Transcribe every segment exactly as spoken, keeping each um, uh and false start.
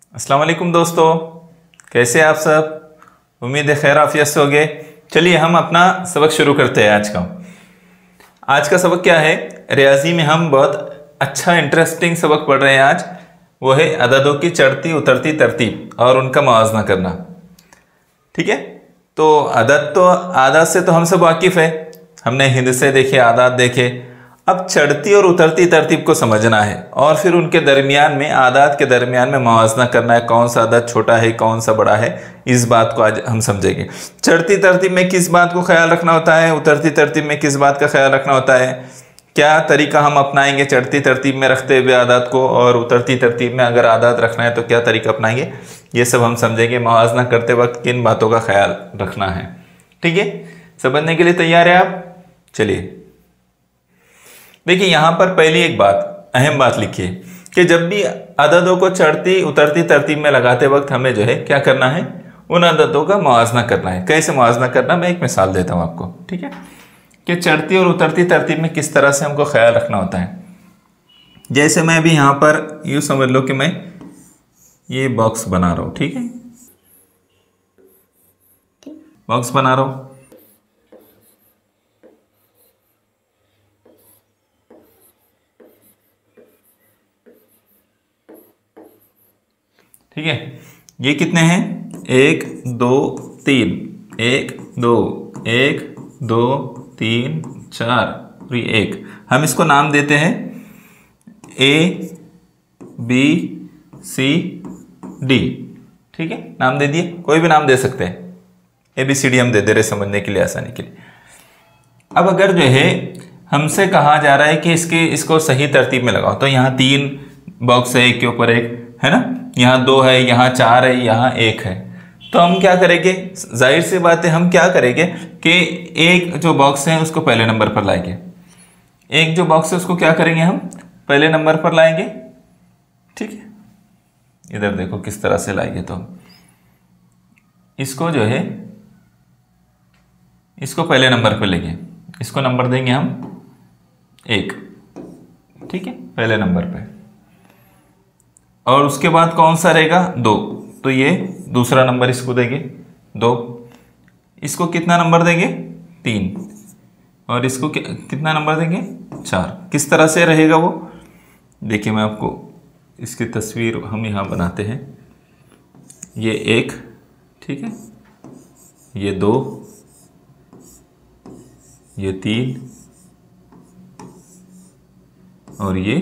अस्सलाम वालेकुम दोस्तों, कैसे आप सब। उम्मीद है खैर आफियत से होगे। चलिए हम अपना सबक शुरू करते हैं। आज का आज का सबक क्या है, रियाजी में हम बहुत अच्छा इंटरेस्टिंग सबक पढ़ रहे हैं आज। वो है अददों की चढ़ती उतरती तरतीब और उनका मुआवजा करना। ठीक है, तो अदद तो आदात से तो हम सब वाकिफ़ है, हमने हिंदसे देखे, आदात देखे। अब चढ़ती और उतरती तरतीब को समझना है और फिर उनके दरमियान में, आदात के दरमियान में मुआवजा करना है, कौन सा आदत छोटा है कौन सा बड़ा है। इस बात को आज हम समझेंगे। चढ़ती तरतीब में किस बात को ख्याल रखना होता है, उतरती तरतीब में किस बात का ख्याल रखना होता है, क्या तरीका हम अपनाएंगे चढ़ती तरतीब में रखते हुए आदात को, और उतरती तरतीब में अगर आदात रखना है तो क्या तरीका अपनाएंगे, ये सब हम समझेंगे। मुआवजा करते वक्त किन बातों का ख्याल रखना है। ठीक है, समझने के लिए तैयार है आप। चलिए देखिए, यहां पर पहली एक बात, अहम बात लिखिए कि जब भी अददों को चढ़ती उतरती तरतीब में लगाते वक्त हमें जो है क्या करना है, उन अददों का मुआवजा करना है। कैसे मुआवजा करना, मैं एक मिसाल देता हूं आपको। ठीक है, कि चढ़ती और उतरती तरतीब में किस तरह से हमको ख्याल रखना होता है। जैसे मैं अभी यहां पर यूं समझ लो कि मैं ये बॉक्स बना रहा हूं। ठीक है, बॉक्स बना रहा हूं। ठीक है, ये कितने हैं, एक दो तीन, एक दो, एक दो तीन चार और ये एक। हम इसको नाम देते हैं ए बी सी डी। ठीक है, नाम दे दिए, कोई भी नाम दे सकते हैं। ए बी सी डी हम दे दे रहे समझने के लिए, आसानी के लिए। अब अगर जो है हमसे कहा जा रहा है कि इसके इसको सही तरतीब में लगाओ, तो यहाँ तीन बॉक्स है, एक के ऊपर एक है ना, यहाँ दो है, यहाँ चार है, यहाँ एक है। तो हम क्या करेंगे, जाहिर सी बात है हम क्या करेंगे कि एक जो बॉक्स है उसको पहले नंबर पर लाएंगे, एक जो बॉक्स है उसको क्या करेंगे हम पहले नंबर पर लाएंगे। ठीक है, इधर देखो किस तरह से लाएंगे। तो इसको जो है इसको पहले नंबर पर लेंगे, इसको नंबर देंगे हम एक। ठीक है, पहले नंबर पे। और उसके बाद कौन सा रहेगा, दो, तो ये दूसरा नंबर इसको देंगे दो। इसको कितना नंबर देंगे, तीन। और इसको कि, कितना नंबर देंगे, चार। किस तरह से रहेगा वो, देखिए मैं आपको इसकी तस्वीर हम यहाँ बनाते हैं। ये एक, ठीक है, ये दो, ये तीन और ये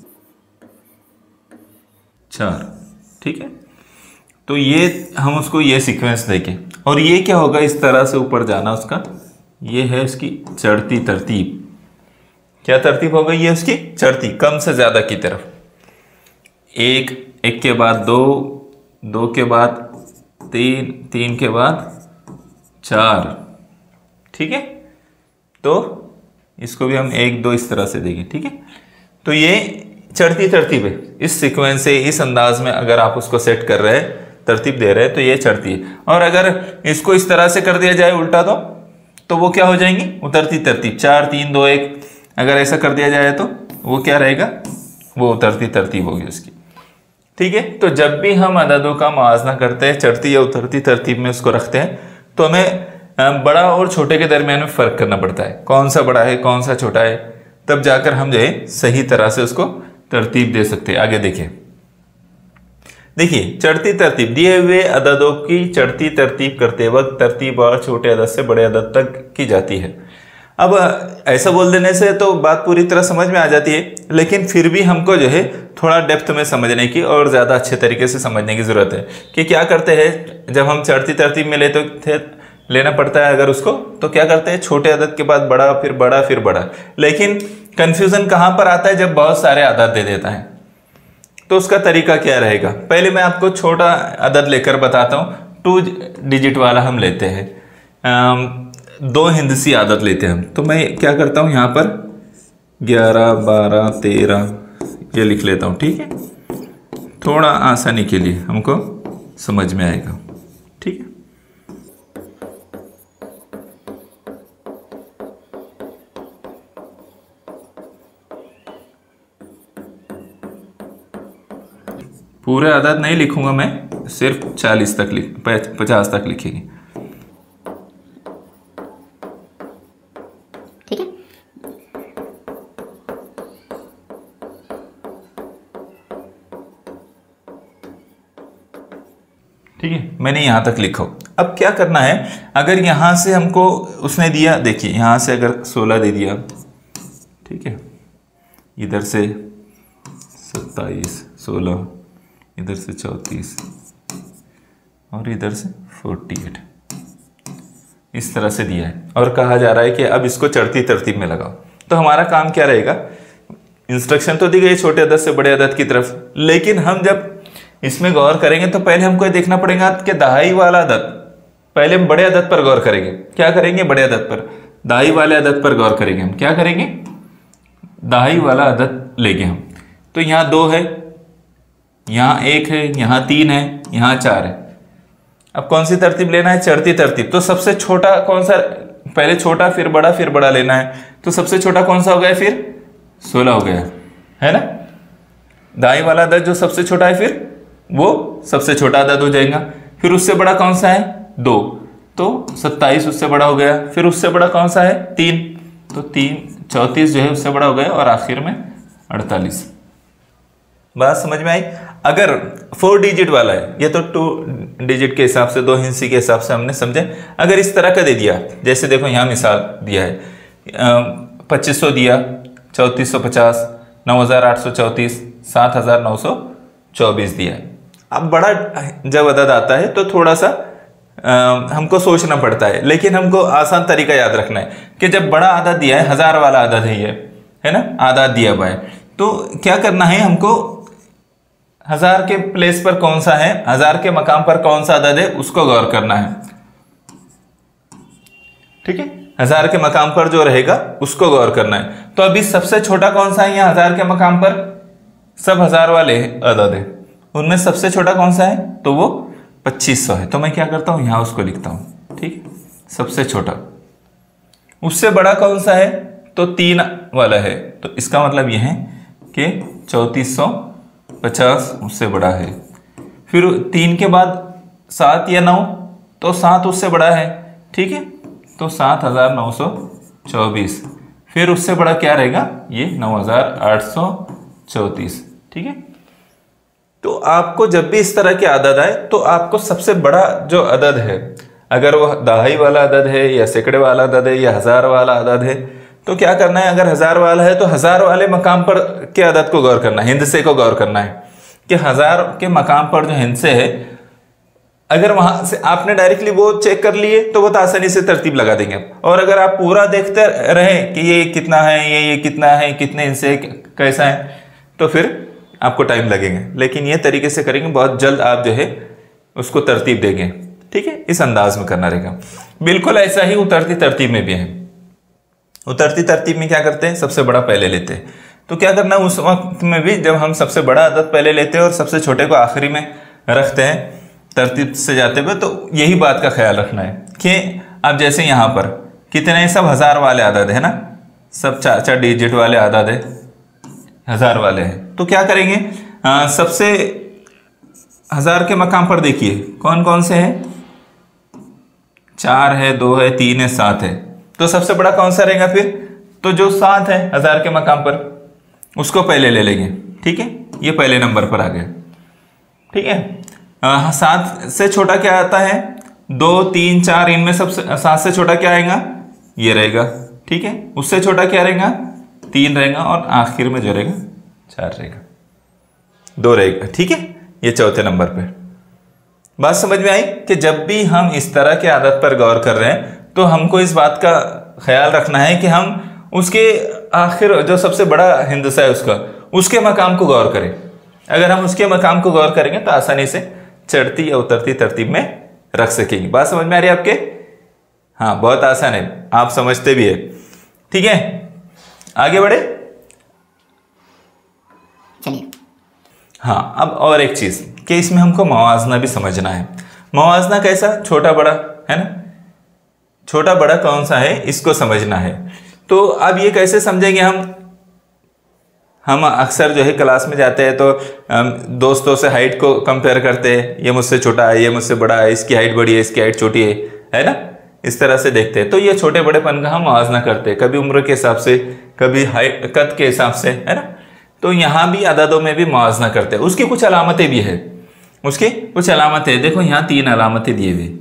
चार। ठीक है, तो ये हम उसको ये सीक्वेंस देंगे। और ये क्या होगा, इस तरह से ऊपर जाना उसका, ये है इसकी चढ़ती तरतीब। क्या तरतीब हो गई, ये उसकी चढ़ती, कम से ज्यादा की तरफ। एक, एक के बाद दो, दो के बाद तीन, तीन के बाद चार। ठीक है, तो इसको भी हम एक दो इस तरह से देंगे। ठीक है, तो ये चढ़ती तरतीब है। इस सीक्वेंस से, इस अंदाज में अगर आप उसको सेट कर रहे हैं, तरतीब दे रहे हैं, तो ये चढ़ती है। और अगर इसको इस तरह से कर दिया जाए उल्टा, तो तो वो क्या हो जाएंगी, उतरती तरतीब। चार तीन दो एक, अगर ऐसा कर दिया जाए तो वो क्या रहेगा, वो उतरती तरतीब होगी उसकी। ठीक है, तो जब भी हम अददों का मुआवजा करते हैं, चढ़ती या उतरती तरतीब में उसको रखते हैं, तो हमें बड़ा और छोटे के दरमियान में फर्क करना पड़ता है, कौन सा बड़ा है कौन सा छोटा है। तब जाकर हम जो है सही तरह से उसको तरतीब दे सकते हैं। आगे देखिए, देखिए चढ़ती तरतीब, दिए हुए अददों की चढ़ती तरतीब करते वक्त तरतीब और छोटे अदद से बड़े अदद तक की जाती है। अब ऐसा बोल देने से तो बात पूरी तरह समझ में आ जाती है, लेकिन फिर भी हमको जो है थोड़ा डेप्थ में समझने की और ज़्यादा अच्छे तरीके से समझने की ज़रूरत है कि क्या करते हैं जब हम चढ़ती तरतीब में लेते थे, लेना पड़ता है अगर उसको, तो क्या करते हैं, छोटे अदद के बाद बड़ा, फिर बड़ा, फिर बड़ा। लेकिन कंफ्यूजन कहाँ पर आता है, जब बहुत सारे अदद दे देता है। तो उसका तरीका क्या रहेगा, पहले मैं आपको छोटा अदद लेकर बताता हूँ। टू डिजिट वाला हम लेते हैं, दो हिंदसी आदत लेते हैं हम। तो मैं क्या करता हूँ, यहाँ पर ग्यारह बारह तेरह ये लिख लेता हूँ। ठीक है, थोड़ा आसानी के लिए हमको समझ में आएगा। ठीक है, पूरे अदद नहीं लिखूंगा मैं, सिर्फ चालीस तक लिख पचास तक लिखेंगे। ठीक है। ठीक है, मैंने यहां तक लिखा। अब क्या करना है, अगर यहां से हमको उसने दिया, देखिए यहां से अगर सोलह दे दिया, ठीक है, इधर से सत्ताईस, सोलह, इधर से चौंतीस और इधर से अड़तालीस, इस तरह से दिया है और कहा जा रहा है कि अब इसको चढ़ती तरतीब में लगाओ। तो हमारा काम क्या रहेगा, इंस्ट्रक्शन तो दी गई छोटे अदद से बड़े अदद की तरफ, लेकिन हम जब इसमें गौर करेंगे तो पहले हमको ये देखना पड़ेगा कि दहाई वाला अदद, पहले हम बड़े अदद पर गौर करेंगे। क्या करेंगे, बड़े अदद पर, दहाई वाले अदद पर गौर करेंगे। हम क्या करेंगे, दहाई वाला अदद लेंगे हम। तो यहाँ दो है, यहाँ एक है, यहाँ तीन है, यहाँ चार है। अब कौन सी तरतीब लेना है, चढ़ती तरतीब। तो सबसे छोटा कौन सा, पहले छोटा फिर बड़ा फिर बड़ा लेना है। तो सबसे छोटा कौन सा हो गया, फिर सोलह हो गया, है ना। दाई वाला अदद जो सबसे छोटा है फिर वो सबसे छोटा अदद हो जाएगा। फिर उससे बड़ा कौन सा है, दो, तो सत्ताईस उससे बड़ा हो गया। फिर उससे बड़ा कौन सा है, तीन, तो तीन चौंतीस जो है उससे बड़ा हो गया और आखिर में अड़तालीस। बात समझ में आई। अगर फोर डिजिट वाला है, ये तो टू डिजिट के हिसाब से, दो हिंसी के हिसाब से हमने समझे। अगर इस तरह का दे दिया, जैसे देखो यहाँ मिसाल दिया है, पच्चीस सौ दिया, चौंतीस सौ पचास, नौ हज़ार आठ सौ चौंतीस, सात हज़ार नौ सौ चौबीस दिया है। अब बड़ा जब अदद आता है तो थोड़ा सा आ, हमको सोचना पड़ता है, लेकिन हमको आसान तरीका याद रखना है कि जब बड़ा आदत दिया है, हजार वाला आदत है ये, है ना, आदत दिया हुआ है, तो क्या करना है हमको, हजार के प्लेस पर कौन सा है, हजार के मकाम पर कौन सा अदद है उसको गौर करना है। ठीक है, हजार के मकाम पर जो रहेगा उसको गौर करना है। तो अभी सबसे छोटा कौन सा है यहाँ हजार के मकाम पर, सब हजार वाले अदद है, उनमें सबसे छोटा कौन सा है, तो वो पच्चीस सौ है। तो मैं क्या करता हूं, यहां उसको लिखता हूं। ठीक, सबसे छोटा। उससे बड़ा कौन सा है, तो तीन वाला है, तो इसका मतलब यह है कि चौंतीस सौ पचास उससे बड़ा है। फिर तीन के बाद सात या नौ, तो सात उससे बड़ा है। ठीक है, तो सात हजार नौ सौ चौबीस। फिर उससे बड़ा क्या रहेगा, ये नौ हजार आठ सौ चौंतीस। ठीक है, तो आपको जब भी इस तरह की आदत आए तो आपको सबसे बड़ा जो अदद है, अगर वो दहाई वाला अदद है या सैकड़े वाला अदद है या हजार वाला अदद है, तो क्या करना है, अगर हजार वाला है तो हजार वाले मकाम पर के अदद को गौर करना है, हिंदसे को गौर करना है कि हजार के मकाम पर जो हिंदसे है, अगर वहां से आपने डायरेक्टली वो चेक कर लिए तो वो तो आसानी से तरतीब लगा देंगे। और अगर आप पूरा देखते रहे कि ये कितना है, ये ये कितना है, कितने हिंसे कैसा है, तो फिर आपको टाइम लगेगा। लेकिन ये तरीके से करेंगे, बहुत जल्द आप जो है उसको तरतीब देंगे। ठीक है, इस अंदाज में करना रहेगा। बिल्कुल ऐसा ही उतरती तरतीब में भी है। उतरती तरतीब में क्या करते हैं, सबसे बड़ा पहले लेते हैं। तो क्या करना है उस वक्त में भी, जब हम सबसे बड़ा अदद पहले लेते हैं और सबसे छोटे को आखिरी में रखते हैं तरतीब से जाते हुए, तो यही बात का ख्याल रखना है कि अब जैसे यहाँ पर कितने, सब हजार वाले अदद है ना, सब चार चार डिजिट वाले अदद है, हजार वाले हैं। तो क्या करेंगे, आ, सबसे हजार के मकाम पर देखिए कौन कौन से हैं, चार है, दो है, तीन है, सात है। तो सबसे बड़ा कौन सा रहेगा फिर, तो जो सात है हजार के मकाम पर, उसको पहले ले लेंगे। ठीक है, ये पहले नंबर पर आ गया। ठीक है, आ, सात से छोटा क्या आता है, दो, तीन, चार, इनमें सबसे सात से छोटा क्या आएगा, ये रहेगा। ठीक है, उससे छोटा क्या रहेगा, तीन रहेगा, और आखिर में जो रहेगा चार रहेगा, दो रहेगा। ठीक है, ये चौथे नंबर पे। बात समझ में आई कि जब भी हम इस तरह के आदत पर गौर कर रहे हैं तो हमको इस बात का ख्याल रखना है कि हम उसके आखिर जो सबसे बड़ा हिंदसा है उसका, उसके मकाम को गौर करें। अगर हम उसके मकाम को गौर करेंगे तो आसानी से चढ़ती या उतरती तरतीब में रख सकेंगे। बात समझ में आ रही है आपके? हाँ, बहुत आसान है, आप समझते भी है। ठीक है, आगे बढ़े। चलिए। हाँ, अब और एक चीज कि इसमें हमको मवाजना भी समझना है। मवाजना कैसा, छोटा बड़ा, है ना, छोटा बड़ा कौन सा है इसको समझना है। तो अब ये कैसे समझेंगे हम, हम अक्सर जो है क्लास में जाते हैं तो दोस्तों से हाइट को कंपेयर करते हैं, ये मुझसे छोटा है, ये मुझसे बड़ा है, इसकी हाइट बड़ी है, इसकी हाइट छोटी है, है ना, इस तरह से देखते हैं। तो ये छोटे बड़ेपन का हम मुआवजा करते हैं, कभी उम्र के हिसाब से, कभी हाइट कद के हिसाब से, है ना। तो यहाँ भी अददों में भी मुआवजा करते हैं। उसकी कुछ अलामतें भी है, उसकी कुछ अलामतें, देखो यहाँ तीन अलामतें दिए हुए,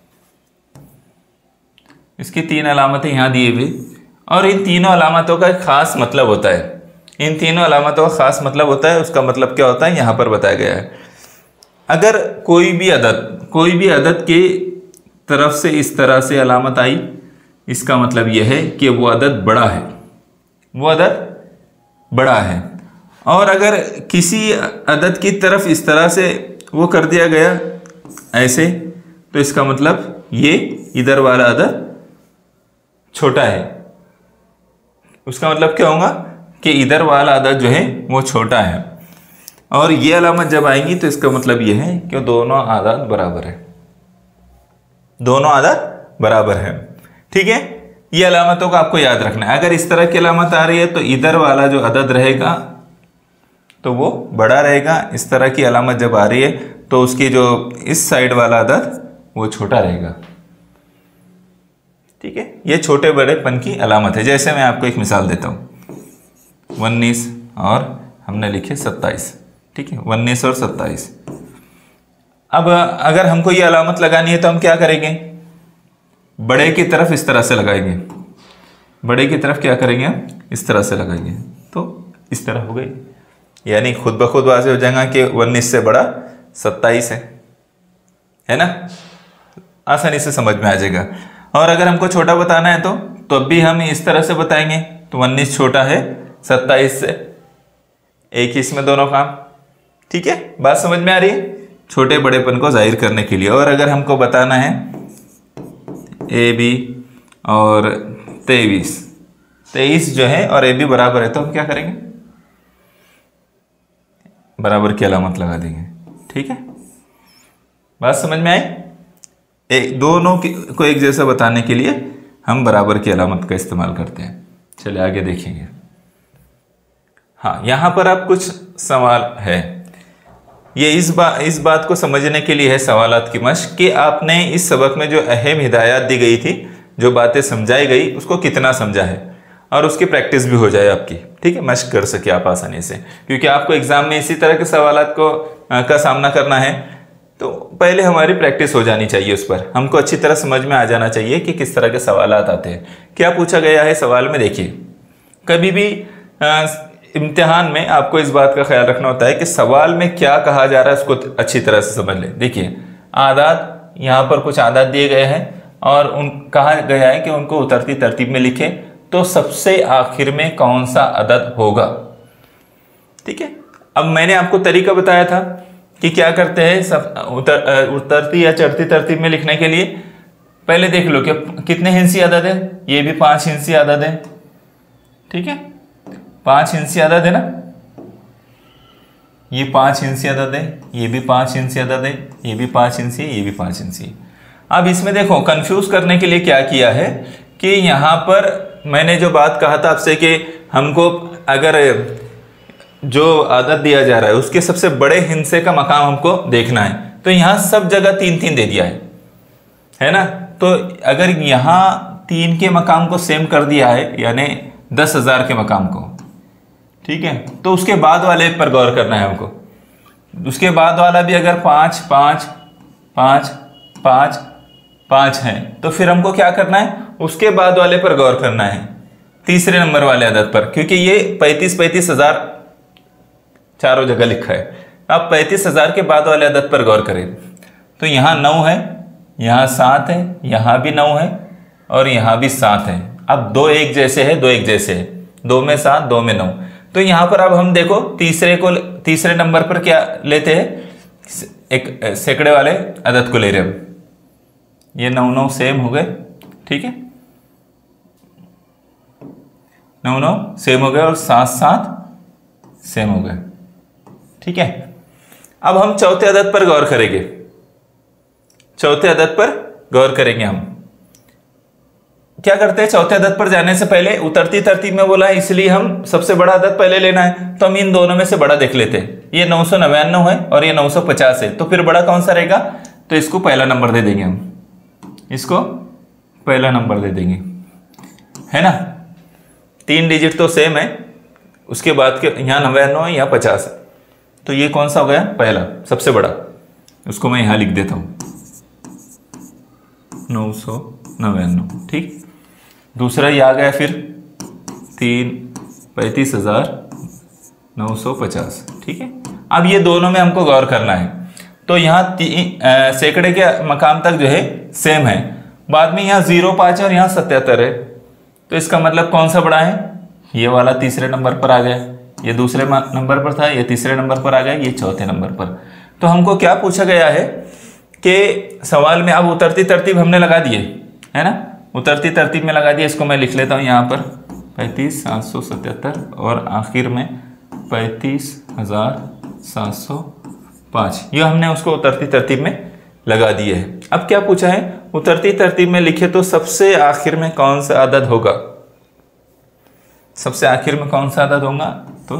इसकी तीन अलामतें यहाँ दिए हुए, और इन तीनों अलामतों का एक खास मतलब होता है। इन तीनों अलामतों का खास मतलब होता है, उसका मतलब क्या होता है यहाँ पर बताया गया है। अगर कोई भी अदद कोई भी अदद के तरफ से इस तरह से अलामत आई, इसका मतलब यह है कि वो अदद बड़ा है, वो अदद बड़ा है। और अगर किसी अदद की तरफ इस तरह से वो कर दिया गया ऐसे, तो इसका मतलब ये इधर वाला अदद छोटा है। उसका मतलब क्या होगा कि इधर वाला अदद जो है वो छोटा है। और ये अलामत जब आएंगी तो इसका मतलब ये है कि दोनों अदद बराबर है, दोनों अदद बराबर है। ठीक है, ये अलामतों को आपको याद रखना है। अगर इस तरह की अलामत आ रही है तो इधर वाला जो अदद रहेगा तो वो बड़ा रहेगा, इस तरह की अलामत जब आ रही है तो उसकी जो इस साइड वाला अदद वो छोटा रहेगा। ठीक है, ये छोटे बड़ेपन की अलामत है। जैसे मैं आपको एक मिसाल देता हूँ, उन्नीस और हमने लिखे सत्ताईस। ठीक है, उन्नीस और सत्ताईस। अब अगर हमको ये अलामत लगानी है तो हम क्या करेंगे, बड़े की तरफ इस तरह से लगाएंगे, बड़े की तरफ क्या करेंगे हम, इस तरह से लगाएंगे, तो इस तरह हो गई। यानी खुद ब खुद वाज़ेह हो जाएगा कि उन्नीस से बड़ा सत्ताईस है, है ना, आसानी से समझ में आ जाएगा। और अगर हमको छोटा बताना है तो तो भी हम इस तरह से बताएंगे, तो उन्नीस छोटा है सत्ताईस से, एक ही इसमें दोनों काम। ठीक है, बात समझ में आ रही है, छोटे बड़ेपन को जाहिर करने के लिए। और अगर हमको बताना है ए बी और तेईस, तेईस जो है और ए बी बराबर है, तो हम क्या करेंगे, बराबर की अलामत लगा देंगे। ठीक है, बात समझ में आई। एक दोनों को एक जैसा बताने के लिए हम बराबर की अलामत का इस्तेमाल करते हैं। चलिए आगे देखेंगे। हाँ, यहाँ पर अब कुछ सवाल है, ये इस बात इस बात को समझने के लिए है सवालात की मश्क कि आपने इस सबक में जो अहम हिदायत दी गई थी, जो बातें समझाई गई, उसको कितना समझा है, और उसकी प्रैक्टिस भी हो जाए आपकी। ठीक है, मश्क कर सके आप आसानी से, क्योंकि आपको एग्जाम में इसी तरह के सवालात को आ, का सामना करना है। तो पहले हमारी प्रैक्टिस हो जानी चाहिए उस पर, हमको अच्छी तरह समझ में आ जाना चाहिए कि किस तरह के सवालात आते हैं, क्या पूछा गया है सवाल में। देखिए, कभी भी आ, इम्तिहान में आपको इस बात का ख्याल रखना होता है कि सवाल में क्या कहा जा रहा है उसको अच्छी तरह से समझ लें। देखिए, आदात, यहाँ पर कुछ आदात दिए गए हैं और उन कहा गया है कि उनको उतरती तरतीब में लिखें, तो सबसे आखिर में कौन सा अदद होगा। ठीक है, अब मैंने आपको तरीका बताया था कि क्या करते हैं, सब उतर उतरती या चढ़ती तरतीब में लिखने के लिए। पहले देख लो कि कितने हिंसी अदद है, ये भी पांच हिंसी अदद है। ठीक है, पांच हिंसी अदद है ना, ये पांच हिंसी अदद है, ये भी पांच हिंसी अदद है, ये भी पांच हिंसी, ये भी पांच हिंसी। अब इसमें देखो, कंफ्यूज करने के लिए क्या किया है कि यहाँ पर मैंने जो बात कहा था आपसे कि हमको अगर जो आदत दिया जा रहा है उसके सबसे बड़े हिस्से का मकाम हमको देखना है, तो यहाँ सब जगह तीन तीन दे दिया है, है ना। तो अगर यहाँ तीन के मकाम को सेम कर दिया है, यानी दस हजार के मकाम को, ठीक है, तो उसके बाद वाले पर गौर करना है हमको। उसके बाद वाला भी अगर पाँच पाँच पाँच पाँच पाँच है, तो फिर हमको क्या करना है, उसके बाद वाले पर गौर करना है, तीसरे नंबर वाले अदद पर, क्योंकि ये पैंतीस पैंतीस हजार चारों जगह लिखा है। अब पैंतीस हजार के बाद वाले अदद पर गौर करें, तो यहाँ नौ है, यहाँ सात है, यहाँ भी नौ है और यहाँ भी सात है। अब दो एक जैसे है, दो एक जैसे है, दो में सात, दो में नौ। तो यहाँ पर अब हम देखो तीसरे को, तीसरे नंबर पर क्या लेते हैं, एक सैकड़े वाले अदद को ले रहे हैं। ये नौ नौ सेम हो गए, ठीक है, नौ नौ सेम हो गए और सात सात सेम हो गए, ठीक है। अब हम चौथे अदद पर गौर करेंगे, चौथे अदद पर गौर करेंगे हम। क्या करते हैं, चौथे अदद पर जाने से पहले उतरती तरतीब में बोला है, इसलिए हम सबसे बड़ा अदद पहले लेना है, तो हम इन दोनों में से बड़ा देख लेते हैं। ये नौ सौ नवानवे है और ये नौ सौ पचास है, तो फिर बड़ा कौन सा रहेगा, तो इसको पहला नंबर दे देंगे हम, इसको पहला नंबर दे देंगे, है ना। तीन डिजिट तो सेम है, उसके बाद के यहाँ नवानवे है, यहाँ पचास है, तो ये कौन सा हो गया, पहला सबसे बड़ा, उसको मैं यहाँ लिख देता हूँ नौ सौ नवानवे, ठीक। दूसरा ये आ गया फिर तीन पैंतीस हजार नौ सौ पचास, ठीक है। अब ये दोनों में हमको गौर करना है, तो यहाँ सैकड़े के मकाम तक जो है सेम है, बाद में यहाँ जीरो पाँच और यहाँ सत्यात्तर है, तो इसका मतलब कौन सा बड़ा है, ये वाला तीसरे नंबर पर आ गया, ये दूसरे नंबर पर था, ये तीसरे नंबर पर आ गया, ये चौथे नंबर पर। तो हमको क्या पूछा गया है कि सवाल में, अब उतरती तरतीब हमने लगा दिए, है ना, उतरती तरतीब में लगा दिया, इसको मैं लिख लेता हूँ यहाँ पर पैंतीस सात सौ सतहत्तर और आखिर में पैंतीस हजार सात सौ पाँच, ये हमने उसको उतरती तरतीब में लगा दिए है। अब क्या पूछा है, उतरती तरतीब में लिखे तो सबसे आखिर में कौन सा अदद होगा, सबसे आखिर में कौन सा अदद होगा, तो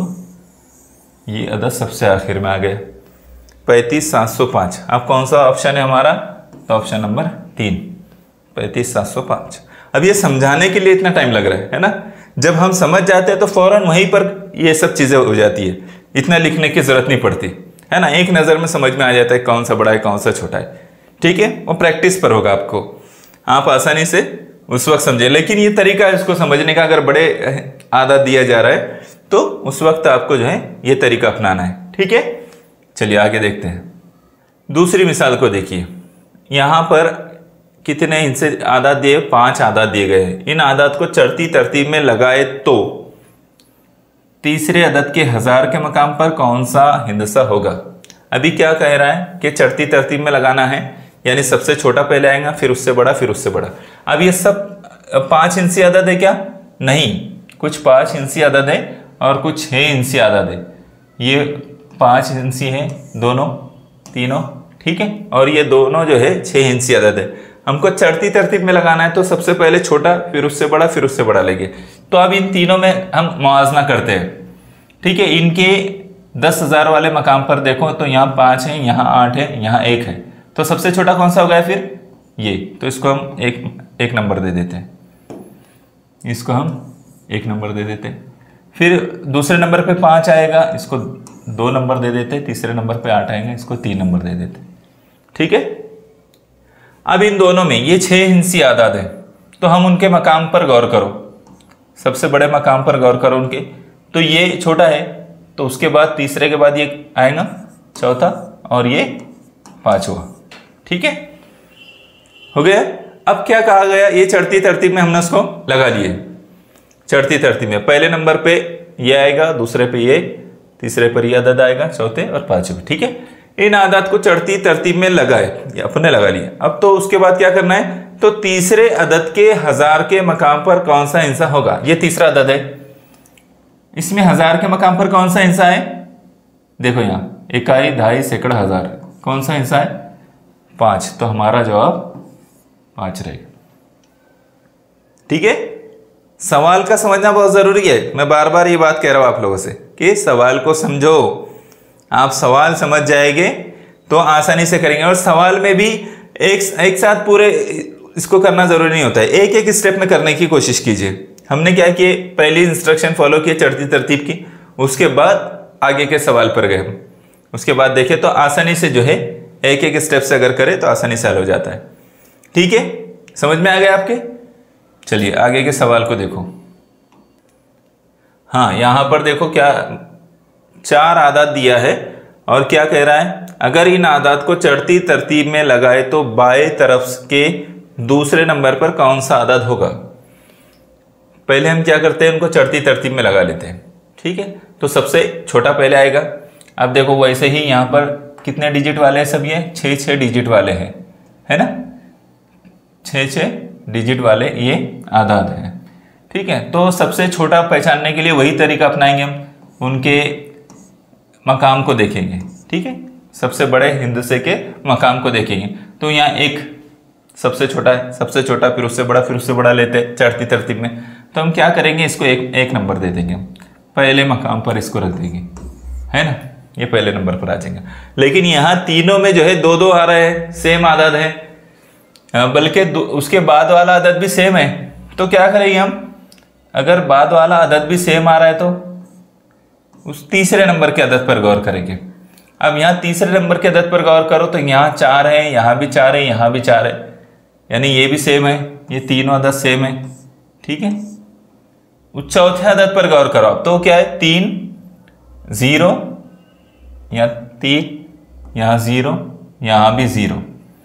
ये अदद सबसे आखिर में आ गया पैंतीस सात सौ पाँच। अब कौन सा ऑप्शन है हमारा, तो ऑप्शन नंबर तीन पैंतीस सात सौ पाँच। अब ये समझाने के लिए इतना टाइम लग रहा है, है ना, जब हम समझ जाते हैं तो फौरन वहीं पर ये सब चीज़ें हो जाती है, इतना लिखने की जरूरत नहीं पड़ती, है ना, एक नज़र में समझ में आ जाता है कौन सा बड़ा है कौन सा छोटा है, ठीक है। वो प्रैक्टिस पर होगा, आपको आप आसानी से उस वक्त समझे, लेकिन ये तरीका है इसको समझने का, अगर बड़े आदत दिया जा रहा है तो उस वक्त आपको जो है ये तरीका अपनाना है, ठीक है। चलिए आगे देखते हैं, दूसरी मिसाल को देखिए। यहाँ पर कितने इनसे आदात दिए, पांच आदात दिए गए हैं। इन आदात को चढ़ती तरतीब में लगाए तो तीसरे अदद के हजार के मकाम पर कौन सा हिंदसा होगा। अभी क्या कह रहा है कि चढ़ती तरतीब में लगाना है, यानी सबसे छोटा पहले आएगा, फिर उससे बड़ा, फिर उससे बड़ा। अब ये सब पांच इंची अदद है क्या, नहीं, कुछ पांच इंची अदद है और कुछ छः इंची अदद है। ये पाँच इंची है दोनों तीनों, ठीक है, और ये दोनों जो है छः इंची अदद है। हमको चढ़ती तरतीब में लगाना है, तो सबसे पहले छोटा, फिर उससे बड़ा, फिर उससे बड़ा लेंगे। तो अब इन तीनों में हम मुआवजा करते हैं, ठीक है। इनके दस हजार वाले मकाम पर देखो तो यहाँ पाँच है, यहाँ आठ है, यहाँ एक है, तो सबसे छोटा कौन सा हो गया फिर ये, तो इसको हम एक एक नंबर दे देते हैं, इसको हम एक नंबर दे देते हैं। फिर दूसरे नंबर पे पाँच आएगा, इसको दो नंबर दे देते हैं। तीसरे नंबर पे आठ आएगा, इसको तीन नंबर दे देते हैं, ठीक है। अब इन दोनों में ये छः हिंसी आदाद है, तो हम उनके मकाम पर गौर करो, सबसे बड़े मकाम पर गौर करो उनके, तो ये छोटा है, तो उसके बाद तीसरे के बाद ये आएगा चौथा और ये पांचवा, ठीक है, हो गया। अब क्या कहा गया, ये चढ़ती तरतीब में हमने उसको लगा लिए। चढ़ती तरतीब में पहले नंबर पे ये आएगा, दूसरे पे ये, तीसरे पर ये अदद आएगा, चौथे और पांचवे, ठीक है। इन आदात को चढ़ती तरतीब में लगाए, ये अपने लगा लिया। अब तो उसके बाद क्या करना है, तो तीसरे अदद के हजार के मकाम पर कौन सा हिस्सा होगा। ये तीसरा अदद है, इसमें हजार के मकाम पर कौन सा हिस्सा है, देखो यहाँ इकाई, ढाई, सैकड़ा, हजार, कौन सा हिस्सा है, पांच, तो हमारा जवाब पांच रहेगा, ठीक है। सवाल का समझना बहुत जरूरी है, मैं बार बार ये बात कह रहा हूं आप लोगों से कि सवाल को समझो। आप सवाल समझ जाएंगे तो आसानी से करेंगे, और सवाल में भी एक एक साथ पूरे इसको करना जरूरी नहीं होता है, एक एक स्टेप में करने की कोशिश कीजिए। हमने क्या किए, पहली इंस्ट्रक्शन फॉलो किए चढ़ती तरतीब की, उसके बाद आगे के सवाल पर गए हम, उसके बाद देखे तो आसानी से जो है एक एक स्टेप से अगर करें तो आसानी से हल हो जाता है, ठीक है। समझ में आ गया आपके। चलिए आगे के सवाल को देखो। हाँ, यहां पर देखो क्या चार आदात दिया है और क्या कह रहा है, अगर इन आदात को चढ़ती तरतीब में लगाए तो बाएं तरफ के दूसरे नंबर पर कौन सा आदात होगा। पहले हम क्या करते हैं, उनको चढ़ती तरतीब में लगा लेते हैं, ठीक है। तो सबसे छोटा पहले आएगा। अब देखो वैसे ही यहाँ पर कितने डिजिट वाले हैं सब, ये छः छः डिजिट वाले हैं, है ना, छः छः डिजिट वाले ये आदात हैं, ठीक है। तो सबसे छोटा पहचानने के लिए वही तरीका अपनाएंगे हम, उनके मकाम को देखेंगे, ठीक है। सबसे बड़े हिंदसे के मकाम को देखेंगे, तो यहाँ एक सबसे छोटा है, सबसे छोटा, फिर उससे बड़ा, फिर उससे बड़ा लेते हैं चढ़ती तरतीब में। तो हम क्या करेंगे, इसको एक एक नंबर दे देंगे, पहले मकाम पर इसको रख देंगे, है ना, ये पहले नंबर पर आ जाएगा। लेकिन यहाँ तीनों में जो है दो दो आ रहे हैं, सेम आदत है, बल्कि उसके बाद वाला आदत भी सेम है। तो क्या करेंगे हम, अगर बाद वाला आदत भी सेम आ रहा है तो उस तीसरे नंबर के आदत पर गौर करेंगे। अब यहाँ तीसरे नंबर के आदत पर गौर करो तो यहाँ चार है, यहाँ भी चार है, यहाँ भी चार है, यानी ये भी सेम है, ये तीनों आदत सेम है, ठीक है। उस चौथे आदत पर गौर करो अब, तो क्या है, तीन जीरो, यहाँ तीन, यहाँ जीरो, यहाँ भी जीरो,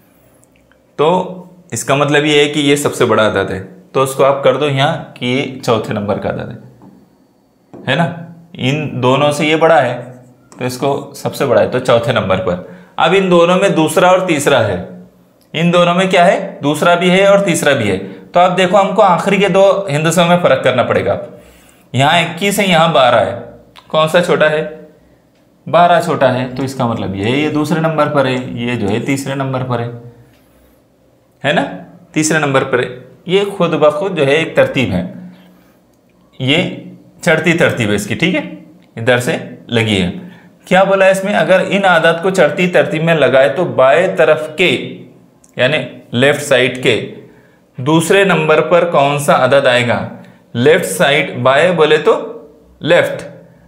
तो इसका मतलब ये है कि ये सबसे बड़ा आदत है। तो उसको आप कर दो यहाँ कि ये चौथे नंबर का आदत है, है ना, इन दोनों से ये बड़ा है तो इसको सबसे बड़ा है, तो चौथे नंबर पर। अब इन दोनों में दूसरा और तीसरा है, इन दोनों में क्या है, दूसरा भी है और तीसरा भी है। तो आप देखो हमको आखिरी के दो हिंदसों में फर्क करना पड़ेगा। यहाँ इक्कीस है, यहाँ बारह है, कौन सा छोटा है, बारह छोटा है, तो इसका मतलब ये ये दूसरे नंबर पर है, ये जो है तीसरे नंबर पर है, है ना, तीसरे नंबर पर है। ये खुद ब खुद जो है एक तरतीब है, ये चढ़ती तरतीब है इसकी, ठीक है, इधर से लगी है। क्या बोला है इसमें, अगर इन आदत को चढ़ती तरतीब में लगाए तो बाएं तरफ के यानी लेफ्ट साइड के दूसरे नंबर पर कौन सा अदद आएगा। लेफ्ट साइड, बाएं बोले तो लेफ्ट,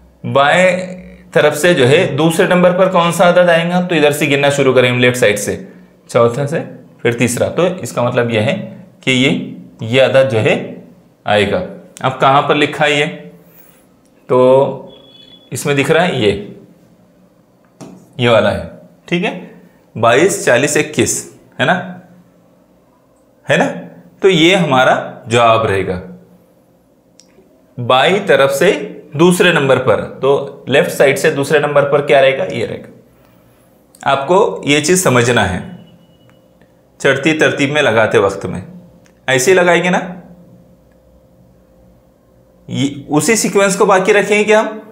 बाएं तरफ से जो है दूसरे नंबर पर कौन सा अदद आएगा, तो इधर से गिनना शुरू करेंगे लेफ्ट साइड से, चौथा से फिर तीसरा। तो इसका मतलब यह है कि ये ये अदद जो है आएगा। अब कहाँ पर लिखा है ये, तो इसमें दिख रहा है ये ये वाला है, ठीक है, बाईस, चालीस, इक्कीस, है ना, है ना। तो ये हमारा जवाब रहेगा बाई तरफ से दूसरे नंबर पर, तो लेफ्ट साइड से दूसरे नंबर पर क्या रहेगा, ये रहेगा। आपको ये चीज समझना है चढ़ती तरतीब में लगाते वक्त में, ऐसे लगाएंगे ना, ये उसी सीक्वेंस को बाकी रखेंगे क्या हम,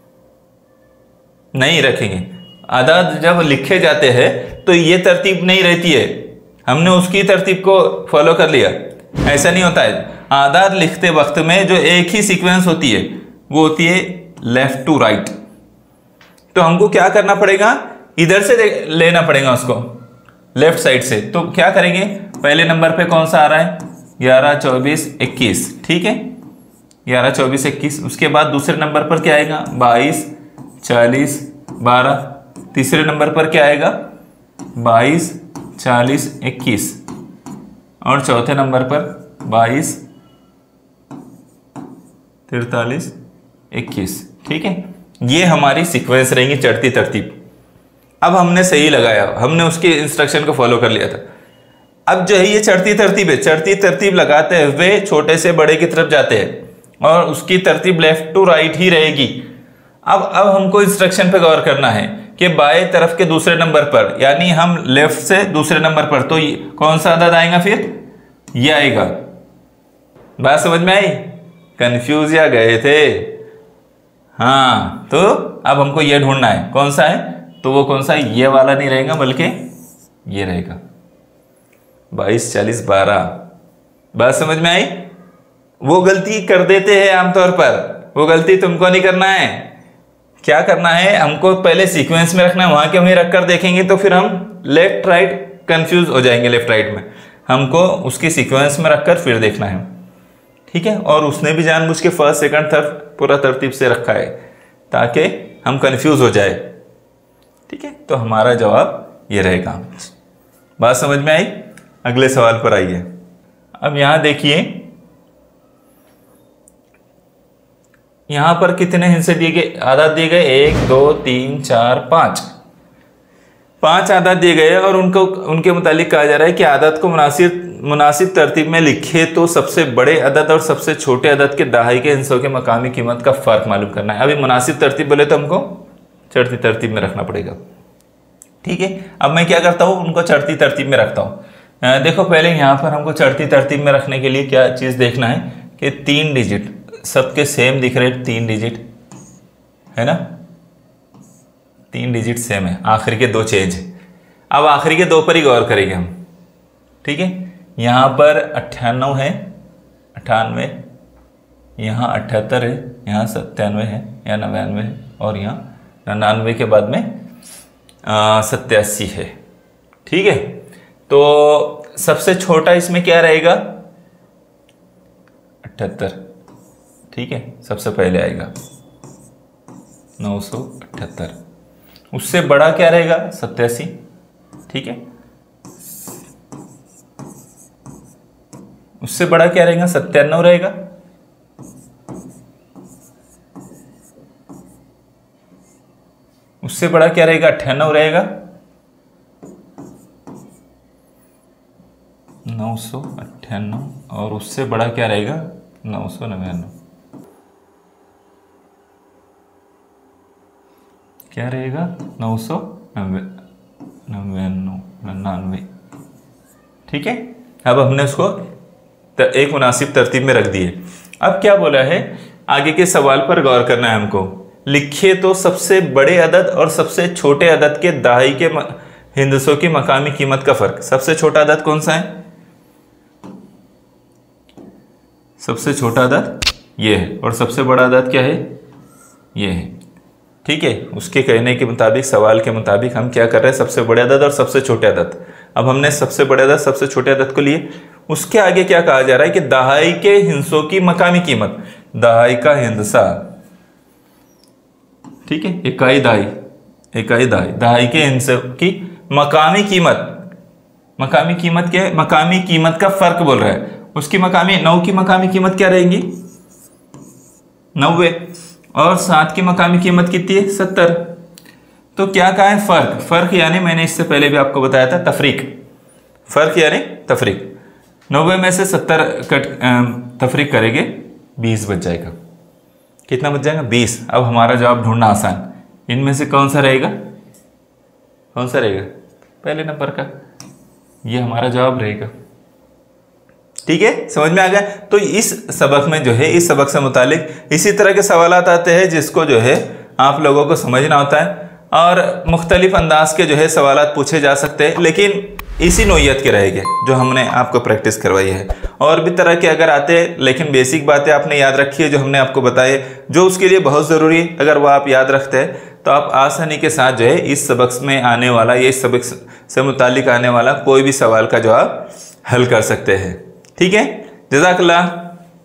नहीं रखेंगे। आदाद जब लिखे जाते हैं तो ये तरतीब नहीं रहती है, हमने उसकी तरतीब को फॉलो कर लिया, ऐसा नहीं होता है। आदाद लिखते वक्त में जो एक ही सीक्वेंस होती है वो होती है लेफ्ट टू राइट। तो हमको क्या करना पड़ेगा, इधर से लेना पड़ेगा उसको, लेफ्ट साइड से। तो क्या करेंगे, पहले नंबर पे कौन सा आ रहा है, ग्यारह, चौबीस, इक्कीस, ठीक है, ग्यारह, चौबीस, इक्कीस। उसके बाद दूसरे नंबर पर क्या आएगा, बाईस, चालीस, बारह। तीसरे नंबर पर क्या आएगा, बाईस, चालीस, इक्कीस। और चौथे नंबर पर बाईस, तिरतालीस, इक्कीस, ठीक है। ये हमारी सीक्वेंस रहेंगी चढ़ती तरतीब। अब हमने सही लगाया, हमने उसके इंस्ट्रक्शन को फॉलो कर लिया था। अब जो है ये चढ़ती तरतीब है, चढ़ती तरतीब लगाते हुए छोटे से बड़े की तरफ जाते हैं और उसकी तरतीब लेफ्ट टू राइट ही रहेगी। अब अब हमको इंस्ट्रक्शन पे गौर करना है कि बाएं तरफ के दूसरे नंबर पर, यानी हम लेफ्ट से दूसरे नंबर पर, तो कौन सा अदद आएगा, फिर ये आएगा। बात समझ में आई, कंफ्यूज या गए थे, हाँ। तो अब हमको ये ढूंढना है कौन सा है, तो वो कौन सा है, ये वाला नहीं रहेगा बल्कि ये रहेगा, बाईस, चालीस, बारह। बात समझ में आई। वो गलती कर देते हैं आमतौर पर, वो गलती तुमको नहीं करना है। क्या करना है, हमको पहले सीक्वेंस में रखना है, वहां के वहीं रखकर देखेंगे तो फिर हम लेफ्ट राइट कंफ्यूज हो जाएंगे। लेफ्ट राइट में हमको उसकी सीक्वेंस में रखकर फिर देखना है, ठीक है। और उसने भी जानबूझ के फर्स्ट, सेकंड, थर्ड पूरा तरतीब से रखा है ताकि हम कंफ्यूज हो जाए, ठीक है। तो हमारा जवाब ये रहेगा। बात समझ में आई। अगले सवाल पर आइए। अब यहां देखिए, यहां पर कितने हिस्से दिए गए, आदाद दिए गए, एक, दो, तीन, चार, पांच। पांच आदाद दिए गए और उनको उनके मुतालिक कहा जा रहा है कि आदाद को मुनासिब मुनासिब तरतीब में लिखे तो सबसे बड़े अदद और सबसे छोटे अदद के दहाई के हिस्सों के मकामी कीमत का फर्क मालूम करना है। अभी मुनासिब तरतीब बोले तो हमको चढ़ती तरतीब में रखना पड़ेगा, ठीक है। अब मैं क्या करता हूँ, उनको चढ़ती तरतीब में रखता हूँ। देखो पहले यहाँ पर हमको चढ़ती तरतीब में रखने के लिए क्या चीज़ देखना है कि तीन डिजिट सबके सेम दिख रहे, तीन डिजिट है ना, तीन डिजिट सेम है, आखिरी के दो चेंज। अब आखिरी के दो पर ही गौर करेंगे हम, ठीक है। यहाँ पर अट्ठानवे है, अट्ठानवे, यहाँ अठहत्तर है, यहाँ सत्तानवे है, यहाँ नवानवे है, और यहाँ निन्यानवे के बाद में सत्तासी है। ठीक है, तो सबसे छोटा इसमें क्या रहेगा? अठहत्तर। ठीक है, सबसे पहले आएगा नौ सौ अठहत्तर। उससे बड़ा क्या रहेगा? सत्तासी। ठीक है, उससे बड़ा क्या रहेगा? सत्तानवे रहेगा। उससे बड़ा क्या रहेगा? अट्ठानवे रहेगा। नौ सौ अट्ठानवे। और उससे बड़ा क्या रहेगा? नौ सौ नवानवे। क्या रहेगा? नौ सौ नवानवे, निन्यानवे। ठीक है, अब हमने उसको एक मुनासिब तरतीब में रख दिए। अब क्या बोला है? आगे के सवाल पर गौर करना है हमको। लिखिए तो सबसे बड़े अदद और सबसे छोटे अदद के दहाई के हिंदसों की मकामी कीमत का फर्क। सबसे छोटा अदद कौन सा है? सबसे छोटा अदद ये है, और सबसे बड़ा अदद क्या है? ये है। ठीक है, उसके कहने के मुताबिक, सवाल के मुताबिक हम क्या कर रहे हैं? सबसे बड़े अदद और सबसे छोटे अदद। अब हमने सबसे बड़े अदद सबसे छोटे अदद को लिए। उसके आगे क्या कहा जा रहा है कि दहाई के हिंसों की मकामी कीमत। दहाई का हिंदसा, ठीक है, इकाई दहाई, इकाई दहाई, दहाई के हिंसों की मकामी कीमत। मकामी कीमत क्या है? मकामी कीमत का फर्क बोल रहा है। उसकी मकामी, नौ की मकामी कीमत क्या रहेगी? नब्बे। और सात की मकामी कीमत कितनी है? सत्तर। तो क्या कहा है? फर्क। फर्क यानी मैंने इससे पहले भी आपको बताया था, तफरीक। फर्क यानी तफरीक। नब्बे में से सत्तर कट तफरीक करेंगे, बीस बच जाएगा। कितना बच जाएगा? बीस। अब हमारा जवाब ढूंढना आसान। इनमें से कौन सा रहेगा? कौन सा रहेगा? पहले नंबर का। ये हमारा जवाब रहेगा। ठीक है, समझ में आ गया? तो इस सबक में जो है, इस सबक से मुतालिक इसी तरह के सवालात आते हैं जिसको जो है आप लोगों को समझना होता है, और मुख्तलिफ अंदाज के जो है सवालात पूछे जा सकते हैं, लेकिन इसी नोयत के रहेंगे जो हमने आपको प्रैक्टिस करवाई है। और भी तरह के अगर आते हैं, लेकिन बेसिक बातें आपने याद रखी है जो हमने आपको बताए, जो उसके लिए बहुत ज़रूरी है। अगर वो आप याद रखते हैं तो आप आसानी के साथ जो है इस सबक में आने वाला, या इस सबक से मुतालिक आने वाला कोई भी सवाल का जवाब हल कर सकते हैं। ठीक है, जज़ाकल्लाह।